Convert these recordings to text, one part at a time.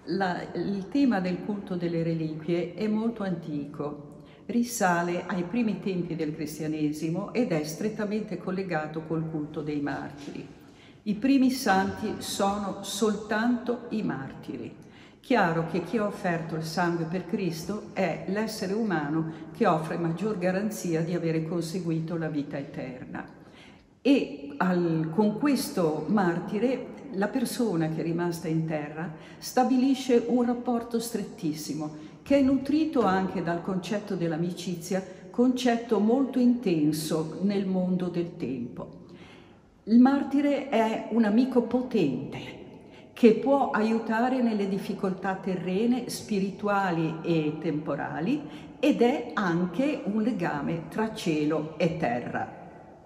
Il tema del culto delle reliquie è molto antico, risale ai primi tempi del cristianesimo ed è strettamente collegato col culto dei martiri. I primi santi sono soltanto i martiri. Chiaro che chi ha offerto il sangue per Cristo è l'essere umano che offre maggior garanzia di avere conseguito la vita eterna. E con questo martire la persona che è rimasta in terra stabilisce un rapporto strettissimo che è nutrito anche dal concetto dell'amicizia, concetto molto intenso nel mondo del tempo. Il martire è un amico potente che può aiutare nelle difficoltà terrene, spirituali e temporali ed è anche un legame tra cielo e terra.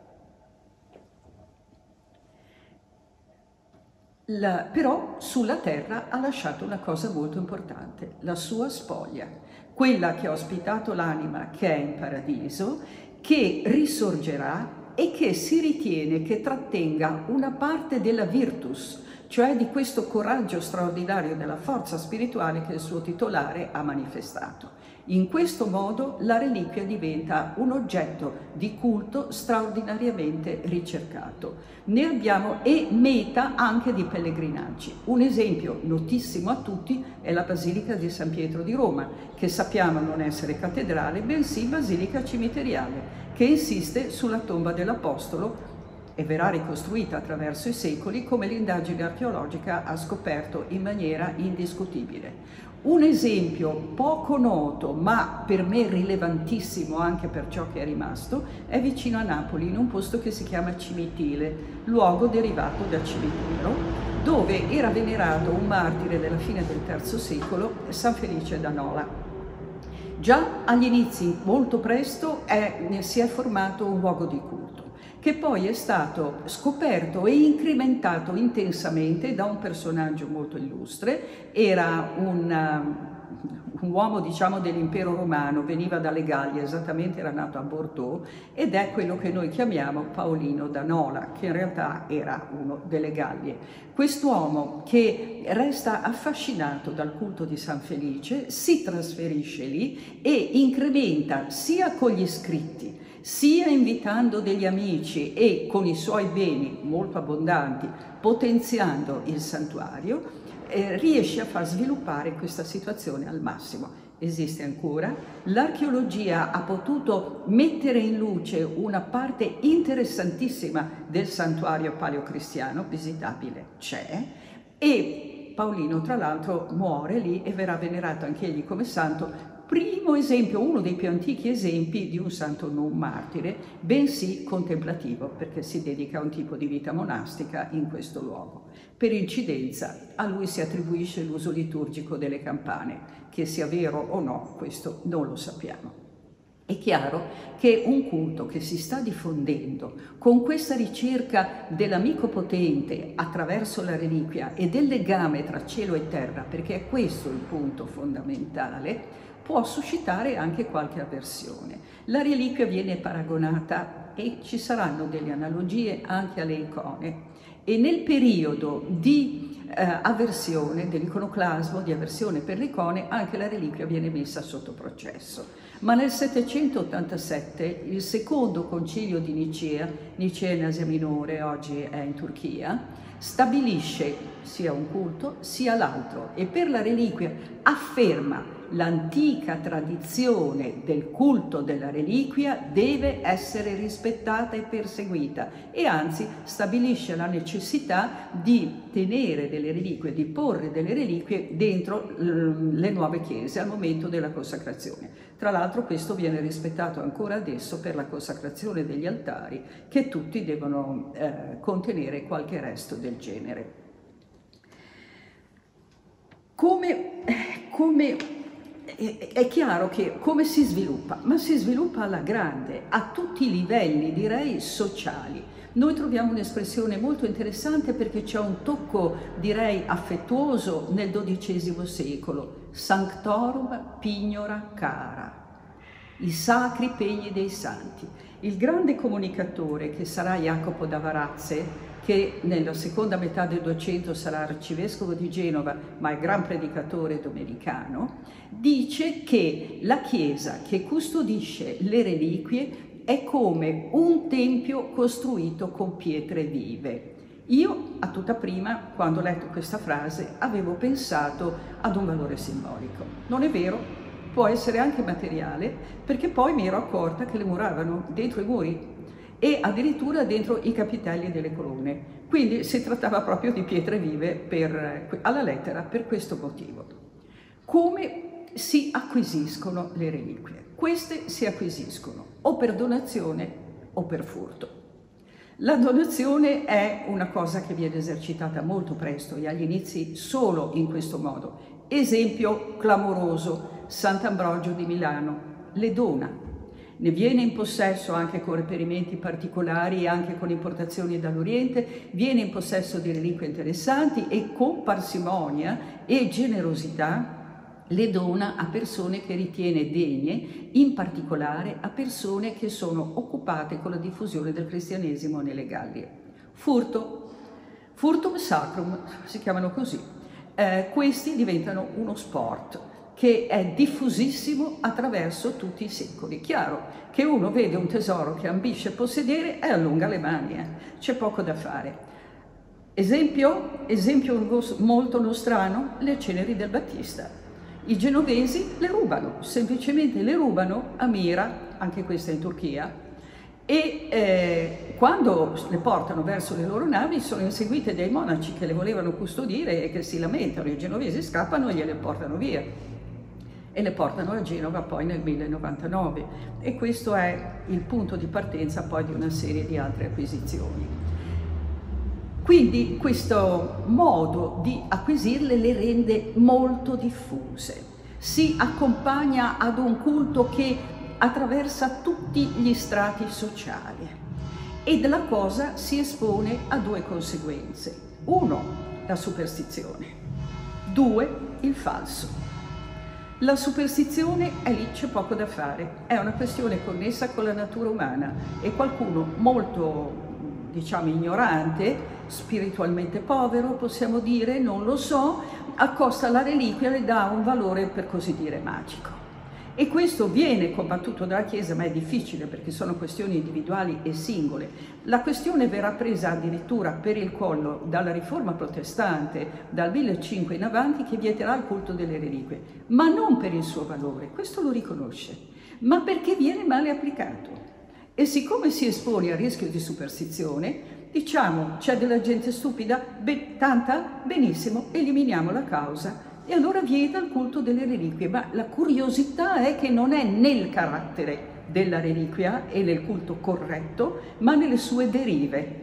Però sulla terra ha lasciato una cosa molto importante, la sua spoglia, quella che ha ospitato l'anima che è in paradiso, che risorgerà e che si ritiene che trattenga una parte della virtus, cioè di questo coraggio straordinario della forza spirituale che il suo titolare ha manifestato. In questo modo la reliquia diventa un oggetto di culto straordinariamente ricercato. Ne abbiamo e meta anche di pellegrinaggi. Un esempio notissimo a tutti è la Basilica di San Pietro di Roma, che sappiamo non essere cattedrale, bensì basilica cimiteriale, che insiste sulla tomba dell'Apostolo e verrà ricostruita attraverso i secoli come l'indagine archeologica ha scoperto in maniera indiscutibile. Un esempio poco noto, ma per me rilevantissimo anche per ciò che è rimasto, è vicino a Napoli, in un posto che si chiama Cimitile, luogo derivato da cimitero, dove era venerato un martire della fine del III secolo, San Felice d'Anola. Già agli inizi, molto presto, si è formato un luogo di culto, che poi è stato scoperto e incrementato intensamente da un personaggio molto illustre. Era un uomo, diciamo, dell'impero romano, veniva dalle Gallie, esattamente era nato a Bordeaux, ed è quello che noi chiamiamo Paolino da Nola, che in realtà era uno delle Gallie. Quest'uomo che resta affascinato dal culto di San Felice si trasferisce lì e incrementa sia con gli scritti, sia invitando degli amici e con i suoi beni molto abbondanti, potenziando il santuario, riesce a far sviluppare questa situazione al massimo. Esiste ancora, l'archeologia ha potuto mettere in luce una parte interessantissima del santuario paleocristiano, visitabile c'è, e Paolino tra l'altro muore lì e verrà venerato anche egli come santo, primo esempio, uno dei più antichi esempi di un santo non martire, bensì contemplativo, perché si dedica a un tipo di vita monastica in questo luogo. Per incidenza, a lui si attribuisce l'uso liturgico delle campane, che sia vero o no, questo non lo sappiamo. È chiaro che un culto che si sta diffondendo con questa ricerca dell'amico potente attraverso la reliquia e del legame tra cielo e terra, perché è questo il punto fondamentale, può suscitare anche qualche avversione. La reliquia viene paragonata, e ci saranno delle analogie anche alle icone, e nel periodo di avversione, dell'iconoclasmo, di avversione per le icone, anche la reliquia viene messa sotto processo. Ma nel 787 il secondo concilio di Nicea, Nicea in Asia Minore, oggi è in Turchia, stabilisce sia un culto sia l'altro e per la reliquia afferma l'antica tradizione del culto della reliquia deve essere rispettata e perseguita e anzi stabilisce la necessità di tenere delle reliquie, di porre delle reliquie dentro le nuove chiese al momento della consacrazione. Tra l'altro questo viene rispettato ancora adesso per la consacrazione degli altari, che tutti devono contenere qualche resto del genere. È chiaro che come si sviluppa? Ma si sviluppa alla grande, a tutti i livelli, direi, sociali. Noi troviamo un'espressione molto interessante perché c'è un tocco, direi, affettuoso nel XII secolo. Sanctorum pignora cara, i sacri pegni dei santi. Il grande comunicatore che sarà Jacopo da Varazze, che nella seconda metà del 200 sarà arcivescovo di Genova, ma è gran predicatore domenicano, dice che la Chiesa che custodisce le reliquie è come un tempio costruito con pietre vive. Io, a tutta prima, quando ho letto questa frase, avevo pensato ad un valore simbolico. Non è vero, può essere anche materiale, perché poi mi ero accorta che le muravano dentro i muri e addirittura dentro i capitelli delle colonne. Quindi si trattava proprio di pietre vive alla lettera per questo motivo. Come si acquisiscono le reliquie? Queste si acquisiscono o per donazione o per furto. La donazione è una cosa che viene esercitata molto presto e agli inizi solo in questo modo. Esempio clamoroso, Sant'Ambrogio di Milano le dona. Ne viene in possesso anche con reperimenti particolari e anche con importazioni dall'Oriente, viene in possesso di reliquie interessanti e con parsimonia e generosità le dona a persone che ritiene degne, in particolare a persone che sono occupate con la diffusione del cristianesimo nelle Gallie. Furtum sacrum, si chiamano così. Questi diventano uno sport che è diffusissimo attraverso tutti i secoli. Chiaro che uno vede un tesoro che ambisce possedere e allunga le mani, c'è poco da fare. Esempio molto nostrano, le ceneri del Battista. I genovesi le rubano, semplicemente le rubano a Mira, anche questa in Turchia, e quando le portano verso le loro navi sono inseguite dai monaci che le volevano custodire e che si lamentano. I genovesi scappano e gliele portano via e le portano a Genova poi nel 1099, e questo è il punto di partenza poi di una serie di altre acquisizioni. Quindi questo modo di acquisirle le rende molto diffuse, si accompagna ad un culto che attraversa tutti gli strati sociali e la cosa si espone a due conseguenze: 1, la superstizione; 2, il falso. La superstizione è lì, c'è poco da fare, è una questione connessa con la natura umana e qualcuno molto, diciamo, ignorante, spiritualmente povero, possiamo dire, non lo so, accosta la reliquia e le dà un valore per così dire magico. E questo viene combattuto dalla Chiesa, ma è difficile perché sono questioni individuali e singole. La questione verrà presa addirittura per il collo dalla Riforma protestante, dal 1500 in avanti, che vieterà il culto delle reliquie, ma non per il suo valore, questo lo riconosce, ma perché viene male applicato. E siccome si espone al rischio di superstizione, diciamo, c'è della gente stupida, tanta, benissimo, eliminiamo la causa. E allora vieta il culto delle reliquie, ma la curiosità è che non è nel carattere della reliquia e nel culto corretto, ma nelle sue derive.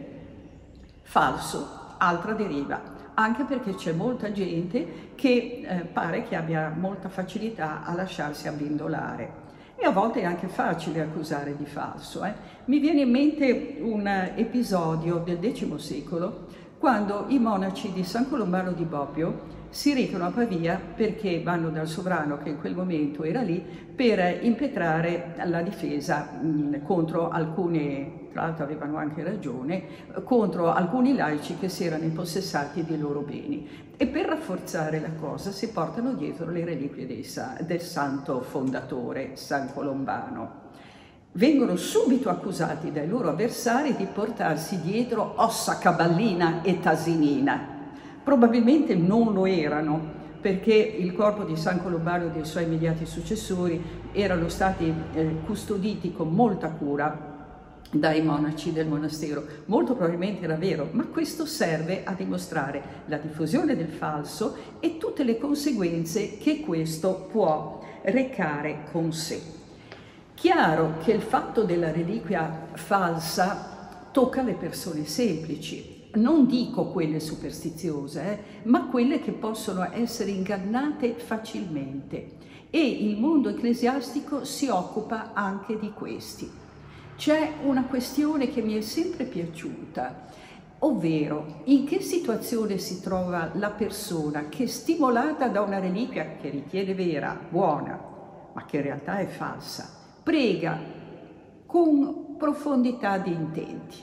Falso, altra deriva, anche perché c'è molta gente che pare che abbia molta facilità a lasciarsi abbindolare. E a volte è anche facile accusare di falso. Mi viene in mente un episodio del X secolo, quando i monaci di San Colombano di Bobbio si recano a Pavia perché vanno dal sovrano che in quel momento era lì per impetrare la difesa contro alcuni, tra l'altro avevano anche ragione, contro alcuni laici che si erano impossessati dei loro beni. E per rafforzare la cosa si portano dietro le reliquie del santo fondatore, San Colombano. Vengono subito accusati dai loro avversari di portarsi dietro ossa caballina e tasinina. Probabilmente non lo erano, perché il corpo di San Colombano e dei suoi immediati successori erano stati custoditi con molta cura dai monaci del monastero. Molto probabilmente era vero, ma questo serve a dimostrare la diffusione del falso e tutte le conseguenze che questo può recare con sé. Chiaro che il fatto della reliquia falsa tocca le persone semplici, non dico quelle superstiziose, ma quelle che possono essere ingannate facilmente, e il mondo ecclesiastico si occupa anche di questi. C'è una questione che mi è sempre piaciuta, ovvero in che situazione si trova la persona che, stimolata da una reliquia che ritiene vera, buona, ma che in realtà è falsa, prega con profondità di intenti.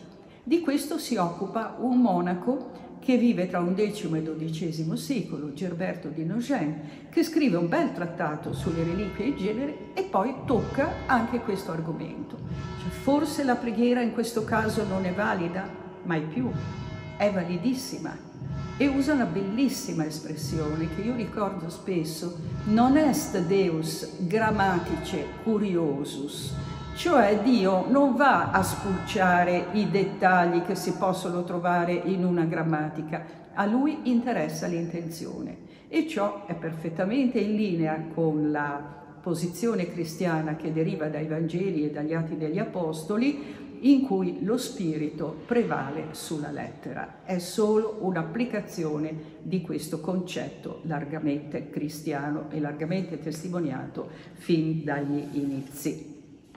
Di questo si occupa un monaco che vive tra XI e XII secolo, Gerberto di Nogent, che scrive un bel trattato sulle reliquie in genere e poi tocca anche questo argomento. Cioè, forse la preghiera in questo caso non è valida? Mai più, è validissima. E usa una bellissima espressione che io ricordo spesso: non est Deus grammatice curiosus, cioè Dio non va a spulciare i dettagli che si possono trovare in una grammatica, a Lui interessa l'intenzione, e ciò è perfettamente in linea con la posizione cristiana che deriva dai Vangeli e dagli Atti degli Apostoli, in cui lo spirito prevale sulla lettera. È solo un'applicazione di questo concetto largamente cristiano e largamente testimoniato fin dagli inizi.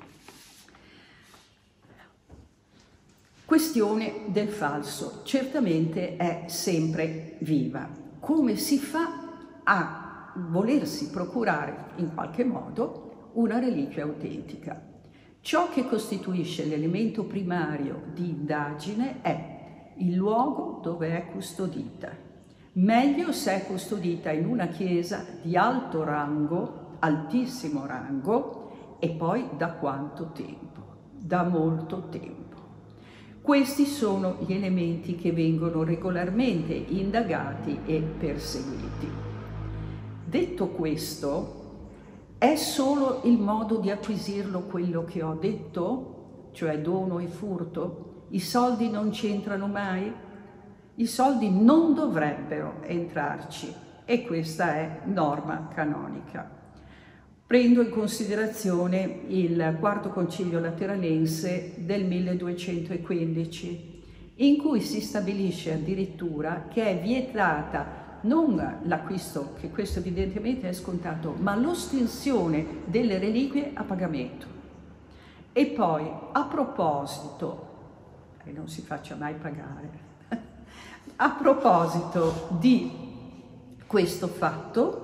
Questione del falso certamente è sempre viva. Come si fa a volersi procurare in qualche modo una reliquia autentica? Ciò che costituisce l'elemento primario di indagine è il luogo dove è custodita. Meglio se è custodita in una chiesa di alto rango, altissimo rango, e poi da quanto tempo? Da molto tempo. Questi sono gli elementi che vengono regolarmente indagati e perseguiti. Detto questo, è solo il modo di acquisirlo quello che ho detto, cioè dono e furto? I soldi non c'entrano mai? I soldi non dovrebbero entrarci, e questa è norma canonica. Prendo in considerazione il Quarto Concilio Lateranense del 1215, in cui si stabilisce addirittura che è vietata non l'acquisto, che questo evidentemente è scontato, ma l'ostensione delle reliquie a pagamento. E poi, a proposito, e non si faccia mai pagare, a proposito di questo fatto,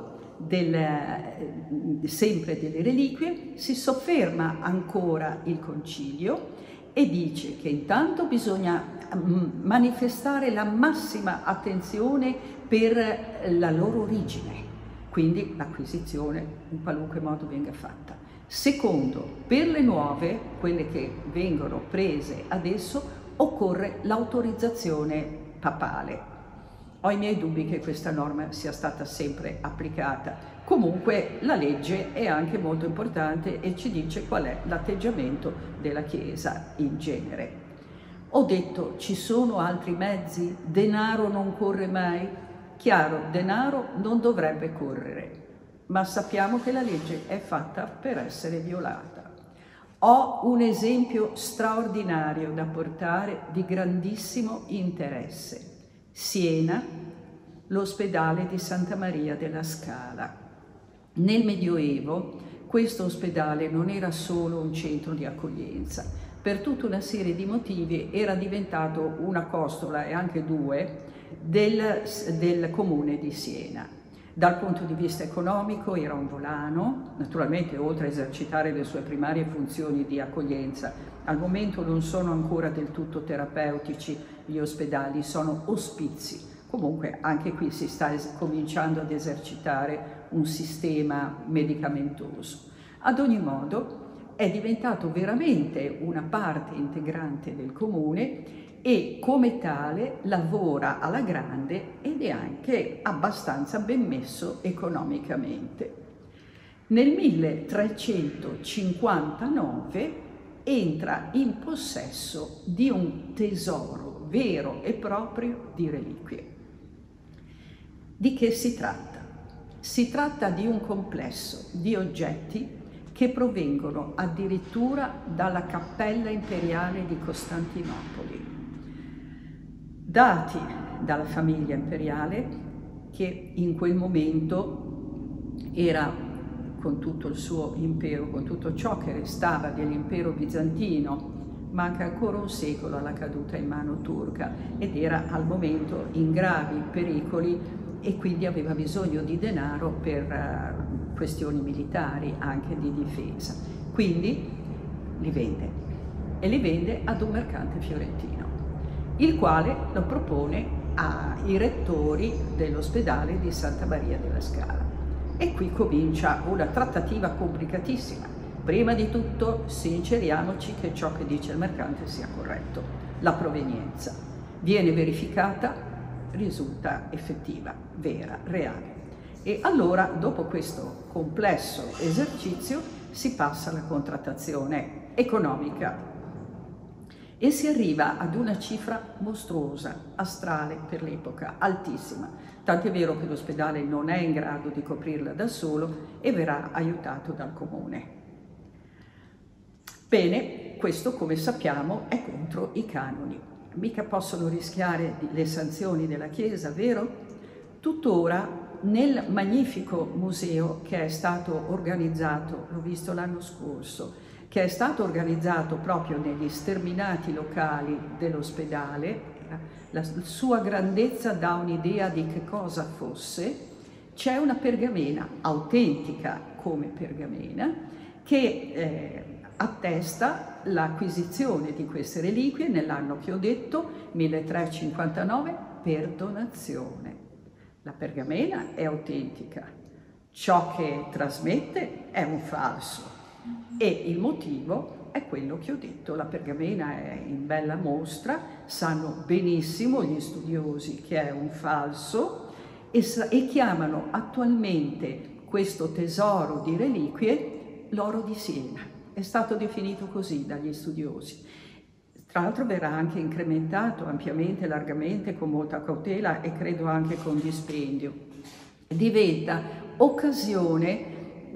sempre delle reliquie, si sofferma ancora il concilio e dice che intanto bisogna manifestare la massima attenzione per la loro origine, quindi l'acquisizione in qualunque modo venga fatta. Secondo, per le nuove, quelle che vengono prese adesso, occorre l'autorizzazione papale. Ho i miei dubbi che questa norma sia stata sempre applicata. Comunque la legge è anche molto importante e ci dice qual è l'atteggiamento della Chiesa in genere. Ho detto, ci sono altri mezzi? Denaro non corre mai? Chiaro, denaro non dovrebbe correre, ma sappiamo che la legge è fatta per essere violata. Ho un esempio straordinario da portare di grandissimo interesse. Siena, l'ospedale di Santa Maria della Scala. Nel Medioevo questo ospedale non era solo un centro di accoglienza, per tutta una serie di motivi era diventato una costola, e anche due, del comune di Siena. Dal punto di vista economico era un volano, naturalmente oltre a esercitare le sue primarie funzioni di accoglienza. Al momento non sono ancora del tutto terapeutici gli ospedali, sono ospizi. Comunque anche qui si sta cominciando ad esercitare un sistema medicamentoso. Ad ogni modo è diventato veramente una parte integrante del comune e come tale lavora alla grande ed è anche abbastanza ben messo economicamente. Nel 1359 entra in possesso di un tesoro vero e proprio di reliquie. Di che si tratta? Si tratta di un complesso di oggetti che provengono addirittura dalla Cappella Imperiale di Costantinopoli, dati dalla famiglia imperiale che in quel momento era, con tutto il suo impero, con tutto ciò che restava dell'impero bizantino, manca ancora un secolo alla caduta in mano turca ed era al momento in gravi pericoli e quindi aveva bisogno di denaro per questioni militari, anche di difesa. Quindi li vende, e li vende ad un mercante fiorentino. il quale lo propone ai rettori dell'ospedale di Santa Maria della Scala. E qui comincia una trattativa complicatissima. Prima di tutto sinceriamoci che ciò che dice il mercante sia corretto. La provenienza viene verificata, risulta effettiva, vera, reale. E allora, dopo questo complesso esercizio, si passa alla contrattazione economica e si arriva ad una cifra mostruosa, astrale per l'epoca, altissima. Tant'è vero che l'ospedale non è in grado di coprirla da solo e verrà aiutato dal comune. Bene, questo, come sappiamo, è contro i canoni. Mica possono rischiare le sanzioni della Chiesa, vero? Tuttora, nel magnifico museo che è stato organizzato, l'ho visto l'anno scorso, che è stato organizzato proprio negli sterminati locali dell'ospedale, la sua grandezza dà un'idea di che cosa fosse, c'è una pergamena autentica come pergamena che attesta l'acquisizione di queste reliquie nell'anno che ho detto, 1359, per donazione. La pergamena è autentica, ciò che trasmette è un falso e il motivo è quello che ho detto. La pergamena è in bella mostra, sanno benissimo gli studiosi che è un falso e chiamano attualmente questo tesoro di reliquie l'oro di Siena. È stato definito così dagli studiosi. Tra l'altro verrà anche incrementato ampiamente, largamente, con molta cautela e credo anche con dispendio. Diventa occasione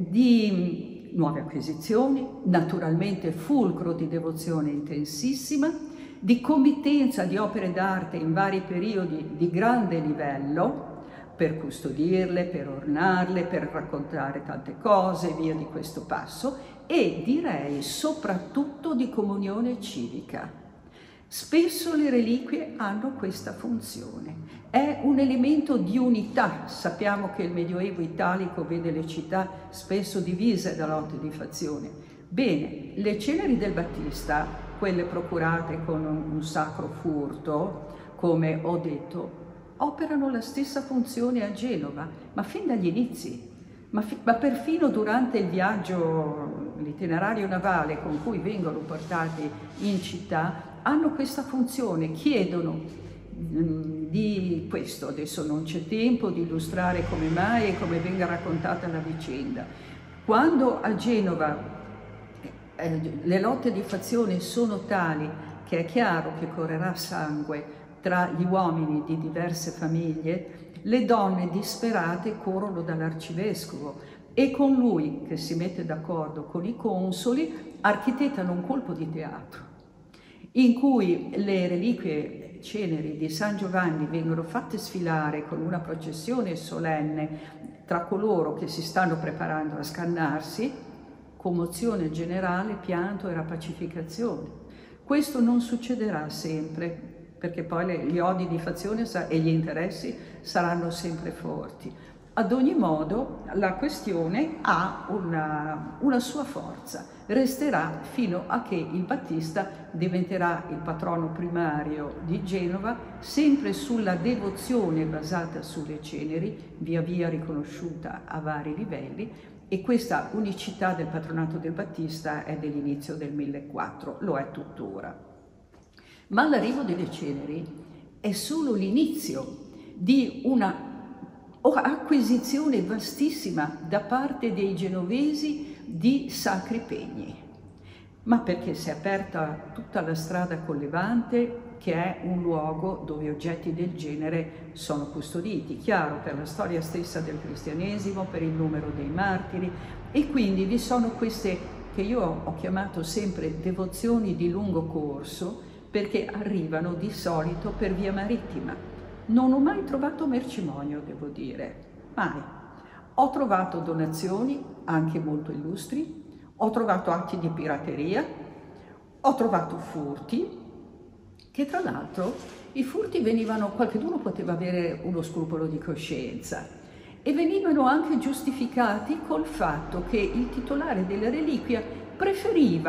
di nuove acquisizioni, naturalmente fulcro di devozione intensissima, di committenza di opere d'arte in vari periodi di grande livello, per custodirle, per ornarle, per raccontare tante cose, via di questo passo, e direi soprattutto di comunione civica. Spesso le reliquie hanno questa funzione, è un elemento di unità. Sappiamo che il Medioevo italico vede le città spesso divise da lotte di fazione. Bene, le ceneri del Battista, quelle procurate con un sacro furto, come ho detto, operano la stessa funzione a Genova, ma fin dagli inizi, ma perfino durante il viaggio, l'itinerario navale con cui vengono portati in città, hanno questa funzione, chiedono di questo. Adesso non c'è tempo di illustrare come mai e come venga raccontata la vicenda. Quando a Genova le lotte di fazione sono tali che è chiaro che correrà sangue tra gli uomini di diverse famiglie, le donne disperate corrono dall'arcivescovo e con lui, che si mette d'accordo con i consoli, architettano un colpo di teatro in cui le reliquie ceneri di San Giovanni vengono fatte sfilare con una processione solenne tra coloro che si stanno preparando a scannarsi, commozione generale, pianto e rapacificazione. Questo non succederà sempre, perché poi gli odi di fazione e gli interessi saranno sempre forti. Ad ogni modo, la questione ha una sua forza, resterà fino a che il Battista diventerà il patrono primario di Genova, sempre sulla devozione basata sulle ceneri, via via riconosciuta a vari livelli, e questa unicità del patronato del Battista è dell'inizio del 1400, lo è tuttora. Ma l'arrivo delle ceneri è solo l'inizio di una acquisizione vastissima da parte dei genovesi di sacri pegni, ma perché si è aperta tutta la strada con Levante, che è un luogo dove oggetti del genere sono custoditi, chiaro, per la storia stessa del cristianesimo, per il numero dei martiri, e quindi vi sono queste che io ho chiamato sempre devozioni di lungo corso, perché arrivano di solito per via marittima. Non ho mai trovato mercimonio, devo dire, mai. Ho trovato donazioni, anche molto illustri, ho trovato atti di pirateria, ho trovato furti, che tra l'altro i furti venivano, qualcuno poteva avere uno scrupolo di coscienza, e venivano anche giustificati col fatto che il titolare della reliquia preferiva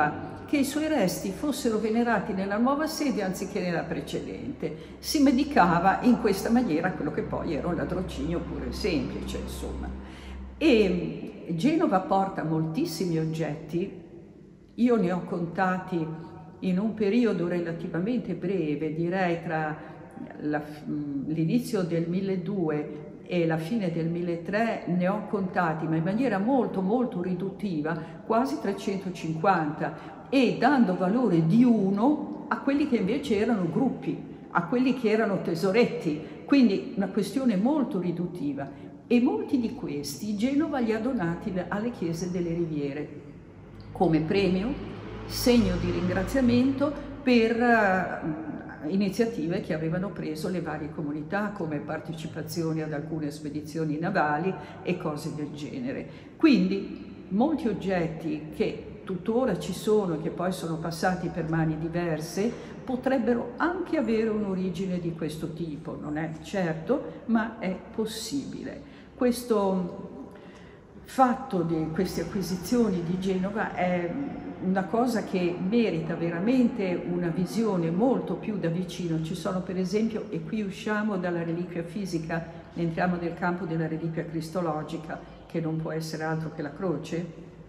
che i suoi resti fossero venerati nella nuova sede anziché nella precedente. Si medicava in questa maniera quello che poi era un ladrocinio puro e semplice, insomma. E Genova porta moltissimi oggetti, io ne ho contati in un periodo relativamente breve, direi tra l'inizio del 1200 e la fine del 1300 ne ho contati, ma in maniera molto molto riduttiva, quasi 350, e dando valore di uno a quelli che invece erano gruppi, a quelli che erano tesoretti, quindi una questione molto riduttiva. E molti di questi Genova li ha donati alle chiese delle riviere come premio, segno di ringraziamento per iniziative che avevano preso le varie comunità, come partecipazioni ad alcune spedizioni navali e cose del genere. Quindi molti oggetti che tuttora ci sono e che poi sono passati per mani diverse potrebbero anche avere un'origine di questo tipo, non è certo, ma è possibile. Questo fatto di queste acquisizioni di Genova è una cosa che merita veramente una visione molto più da vicino. Ci sono per esempio, e qui usciamo dalla reliquia fisica, entriamo nel campo della reliquia cristologica, che non può essere altro che la croce,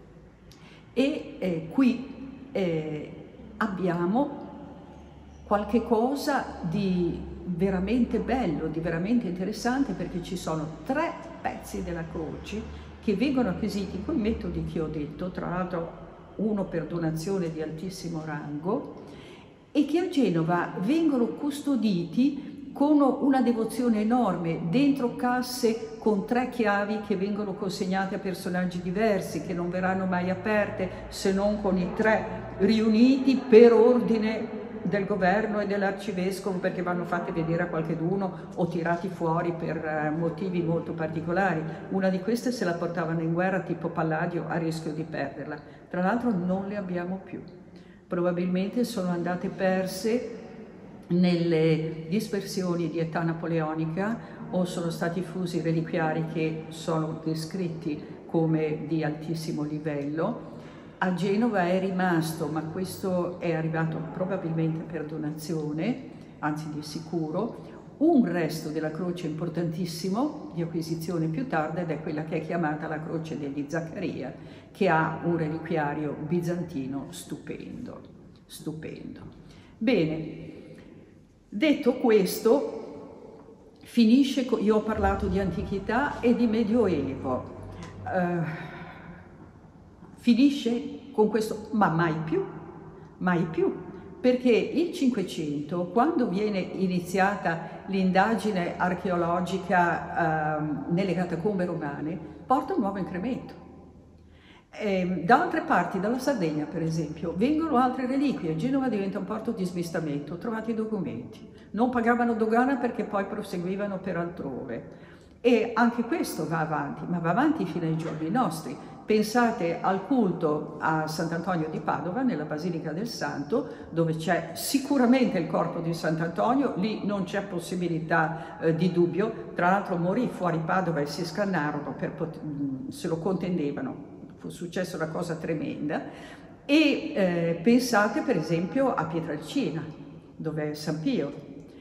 e qui abbiamo qualche cosa di veramente bello, di veramente interessante, perché ci sono 3 pezzi della croce che vengono acquisiti con i metodi che ho detto, tra l'altro uno per donazione di altissimo rango, e che a Genova vengono custoditi con una devozione enorme, dentro casse con 3 chiavi che vengono consegnate a personaggi diversi, che non verranno mai aperte se non con i 3 riuniti per ordine del governo e dell'arcivescovo, perché vanno fatte vedere a qualcheduno o tirati fuori per motivi molto particolari. Una di queste se la portavano in guerra tipo Palladio a rischio di perderla. Tra l'altro non le abbiamo più. Probabilmente sono andate perse nelle dispersioni di età napoleonica o sono stati fusi reliquiari che sono descritti come di altissimo livello. A Genova è rimasto, ma questo è arrivato probabilmente per donazione, anzi di sicuro, un resto della croce importantissimo di acquisizione più tarda, ed è quella che è chiamata la croce degli Zaccaria, che ha un reliquiario bizantino stupendo, stupendo. Bene, detto questo, finisce, io ho parlato di antichità e di medioevo, finisce con questo, ma mai più, perché il Cinquecento, quando viene iniziata l'indagine archeologica nelle catacombe romane, porta un nuovo incremento. Da altre parti, dalla Sardegna per esempio, vengono altre reliquie. Genova diventa un porto di smistamento, trovate i documenti. Non pagavano dogana perché poi proseguivano per altrove. E anche questo va avanti, ma va avanti fino ai giorni nostri. Pensate al culto a Sant'Antonio di Padova, nella Basilica del Santo, dove c'è sicuramente il corpo di Sant'Antonio, lì non c'è possibilità di dubbio. Tra l'altro morì fuori Padova e si scannarono, se lo contendevano, fu successa una cosa tremenda. E pensate per esempio a Pietrelcina, dove è San Pio.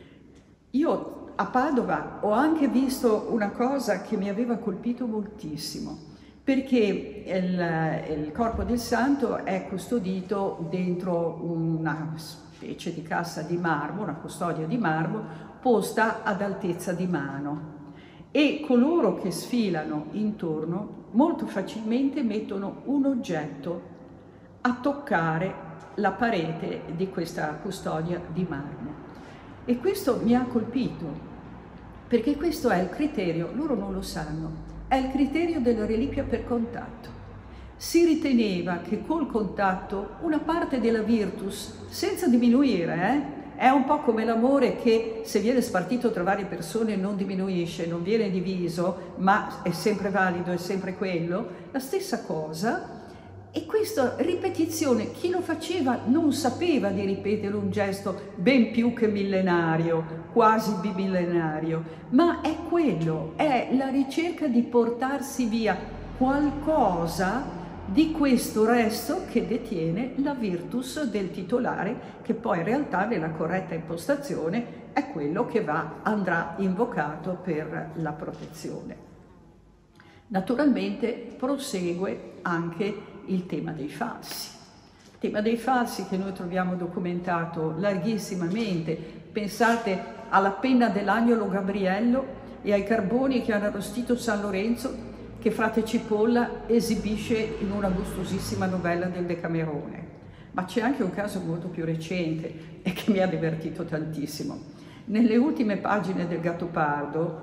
Io a Padova ho anche visto una cosa che mi aveva colpito moltissimo, perché il corpo del santo è custodito dentro una specie di cassa di marmo, una custodia di marmo, posta ad altezza di mano. E coloro che sfilano intorno molto facilmente mettono un oggetto a toccare la parete di questa custodia di marmo. E questo mi ha colpito, perché questo è il criterio, loro non lo sanno, è il criterio della reliquia per contatto. Si riteneva che col contatto una parte della virtus, senza diminuire, è un po' come l'amore che se viene spartito tra varie persone non diminuisce, non viene diviso, ma è sempre valido, è sempre quello, la stessa cosa. E questa ripetizione, chi lo faceva non sapeva di ripetere un gesto ben più che millenario, quasi bimillenario, ma è quello, è la ricerca di portarsi via qualcosa di questo resto che detiene la virtus del titolare, che poi in realtà nella corretta impostazione è quello che andrà invocato per la protezione. Naturalmente prosegue anche il tema dei falsi. Il tema dei falsi che noi troviamo documentato larghissimamente. Pensate alla penna dell'agnolo Gabriello e ai carboni che hanno arrostito San Lorenzo, che frate Cipolla esibisce in una gustosissima novella del Decamerone. Ma c'è anche un caso molto più recente e che mi ha divertito tantissimo. Nelle ultime pagine del Gattopardo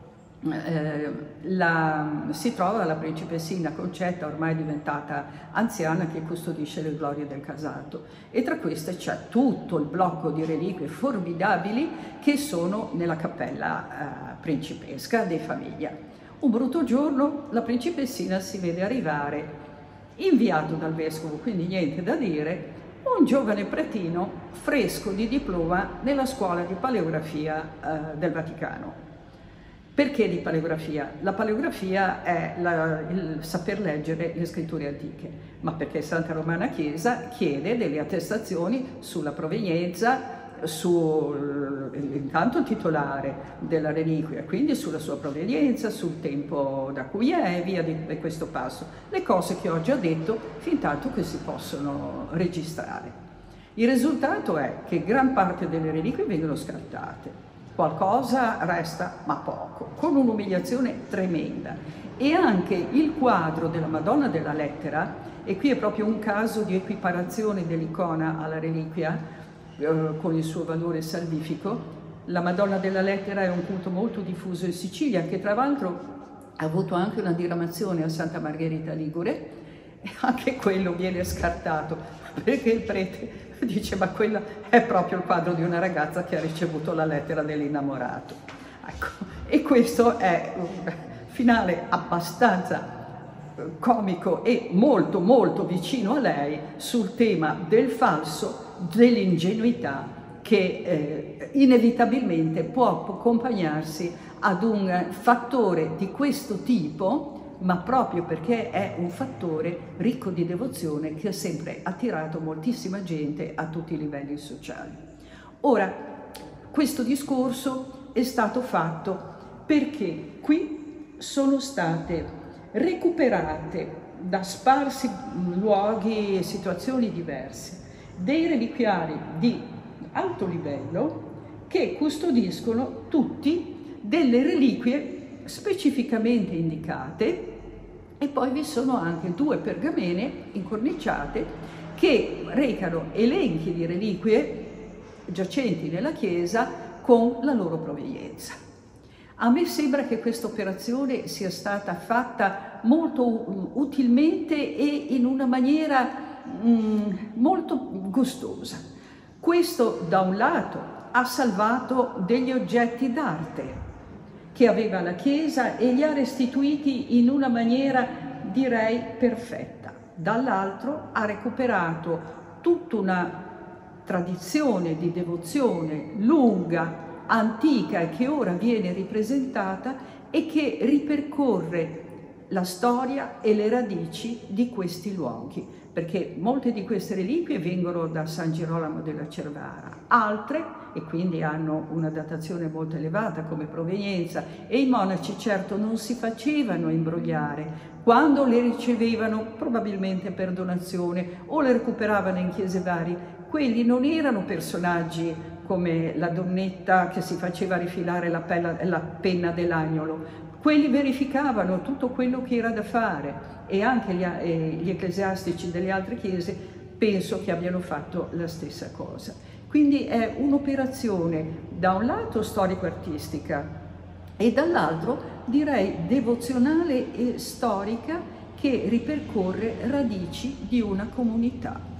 si trova la principessina Concetta, ormai diventata anziana, che custodisce le glorie del casato, e tra queste c'è tutto il blocco di reliquie formidabili che sono nella cappella principesca di famiglia. Un brutto giorno la principessina si vede arrivare, inviato dal vescovo, quindi niente da dire, un giovane pretino fresco di diploma nella scuola di paleografia del Vaticano. Perché di paleografia? La paleografia è il saper leggere le scritture antiche, ma perché Santa Romana Chiesa chiede delle attestazioni sulla provenienza, intanto il titolare della reliquia, quindi sulla sua provenienza, sul tempo da cui è, via di questo passo. Le cose che ho già detto fin tanto che si possono registrare. Il risultato è che gran parte delle reliquie vengono scartate. Qualcosa resta, ma poco, con un'umiliazione tremenda. E anche il quadro della Madonna della Lettera, e qui è proprio un caso di equiparazione dell'icona alla reliquia, con il suo valore salvifico. La Madonna della Lettera è un culto molto diffuso in Sicilia, che tra l'altro ha avuto anche una diramazione a Santa Margherita Ligure, e anche quello viene scartato, perché il prete dice: ma quello è proprio il quadro di una ragazza che ha ricevuto la lettera dell'innamorato. Ecco, e questo è un finale abbastanza comico e molto molto vicino a lei sul tema del falso, dell'ingenuità, che inevitabilmente può accompagnarsi ad un fattore di questo tipo, ma proprio perché è un fattore ricco di devozione che ha sempre attirato moltissima gente a tutti i livelli sociali. Ora, questo discorso è stato fatto perché qui sono state recuperate da sparsi luoghi e situazioni diverse dei reliquiari di alto livello che custodiscono tutti delle reliquie specificamente indicate, e poi vi sono anche 2 pergamene incorniciate che recano elenchi di reliquie giacenti nella chiesa con la loro provenienza. A me sembra che questa operazione sia stata fatta molto utilmente e in una maniera molto gustosa. Questo da un lato ha salvato degli oggetti d'arte che aveva la Chiesa e li ha restituiti in una maniera, direi, perfetta. Dall'altro ha recuperato tutta una tradizione di devozione lunga, antica e che ora viene ripresentata e che ripercorre la storia e le radici di questi luoghi, perché molte di queste reliquie vengono da San Girolamo della Cervara, altre, e quindi hanno una datazione molto elevata come provenienza, e i monaci certo non si facevano imbrogliare quando le ricevevano, probabilmente per donazione, o le recuperavano in chiese varie. Quelli non erano personaggi come la donnetta che si faceva rifilare la penna dell'agnolo. Quelli verificavano tutto quello che era da fare, e anche gli ecclesiastici delle altre chiese penso che abbiano fatto la stessa cosa. Quindi è un'operazione da un lato storico-artistica e dall'altro direi devozionale e storica che ripercorre radici di una comunità.